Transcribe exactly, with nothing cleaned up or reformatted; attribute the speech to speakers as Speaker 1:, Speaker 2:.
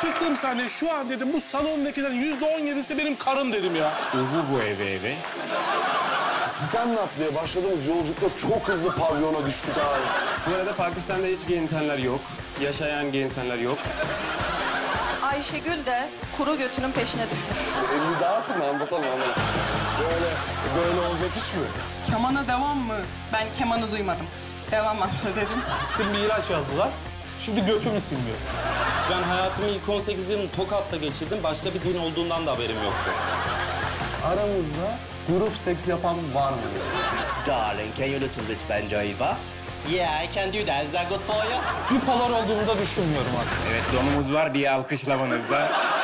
Speaker 1: Çıktım sahneye şu an dedim bu salondakilerin yüzde on yedisi benim karım dedim ya.
Speaker 2: Uvu vu eve eve.
Speaker 3: Stand-up diye başladığımız yolculukta çok hızlı pavyona düştük abi.
Speaker 2: Bu arada Pakistan'da hiç gay insanlar yok. Yaşayan gay insanlar yok.
Speaker 4: Ayşegül de kuru götünün peşine düşmüş.
Speaker 3: elli dağıtın da anlatalım anlatalım. Böyle, böyle olacak iş mi?
Speaker 5: Kemana devam mı? Ben kemanı duymadım. Devam amca dedim.
Speaker 6: Bir ilaç yazdılar. Şimdi götümü silmiyor.
Speaker 7: Ben hayatımı ilk on sekiz yılını Tokat'ta geçirdim. Başka bir din olduğundan da haberim yoktu.
Speaker 3: Aramızda grup seks yapan var mı?
Speaker 8: Darling, can you listen to this Ben Joiva? Yeah, I can do that. Is that good for you?
Speaker 6: Bipolar olduğumu da düşünmüyorum aslında.
Speaker 2: Evet donumuz var bir alkış lavanızda.